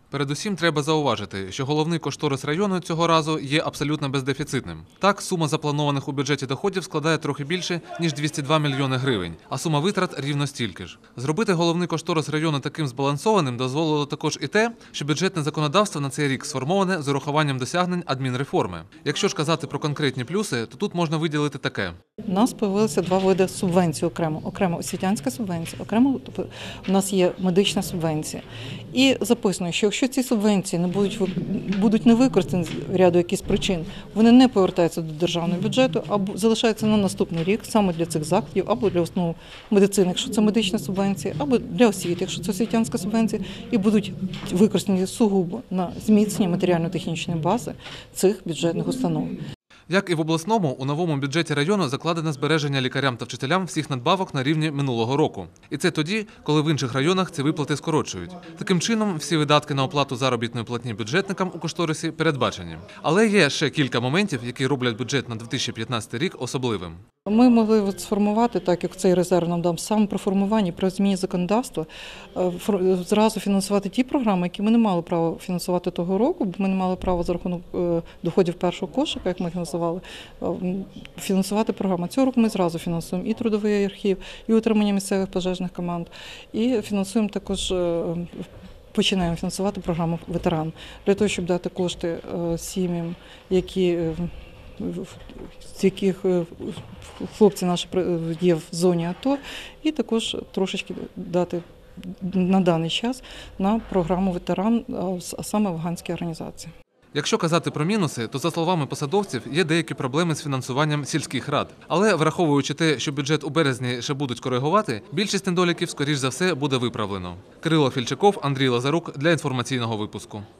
Передусім, треба зауважити, що головний кошторис району цього разу є абсолютно бездефіцитним. Так, сума запланованих у бюджеті доходів складає трохи більше, ніж 202 мільйони гривень, а сума витрат рівно стільки ж. Зробити головний кошторис району таким збалансованим дозволило також і те, що бюджетне законодавство на цей рік сформоване з урахуванням досягнень адмінреформи. Якщо ж казати про конкретні плюси, то тут можна виділити таке. У нас з'явилися два види субвенцій окремо. Окремо освітянська субвенція, окремо у нас є медична субвенція. І записано, що якщо ці субвенції будуть не використані з ряду якихось причин, вони не повертаються до державного бюджету, або залишаються на наступний рік саме для цих заходів, або для основ медицини, якщо це медична субвенція, або для освіти, якщо це освітянська субвенція, і будуть використані сугубо на зміцнення матеріально-технічної бази цих бюджетних установ. Як і в обласному, у новому бюджеті району закладено збереження лікарям та вчителям всіх надбавок на рівні минулого року. І це тоді, коли в інших районах ці виплати скорочують. Таким чином, всі видатки на оплату заробітної платні бюджетникам у кошторисі передбачені. Але є ще кілька моментів, які роблять бюджет на 2015 рік особливим. Ми могли сформувати, так як цей резерв нам дав, саме при формуванні, при зміні законодавства, зразу фінансувати ті програми, які ми не мали права фінансувати того року, бо ми не мали права за рахунок доходів першого кошика, як ми фінансували, фінансувати програму. Цього року ми зразу фінансуємо і трудовий архів, і утримання місцевих пожежних команд, і фінансуємо також, починаємо фінансувати програму «Ветеран», для того, щоб дати кошти сім'ям, з яких хлопці наші є в зоні АТО, і також трошечки дати на даний час на програму «Ветеран», а саме афганські організації. Якщо казати про мінуси, то, за словами посадовців, є деякі проблеми з фінансуванням сільських рад. Але, враховуючи те, що бюджет у березні ще будуть коригувати, більшість недоліків, скоріш за все, буде виправлено. Кирило Фільчаков, Андрій Лазарук для інформаційного випуску.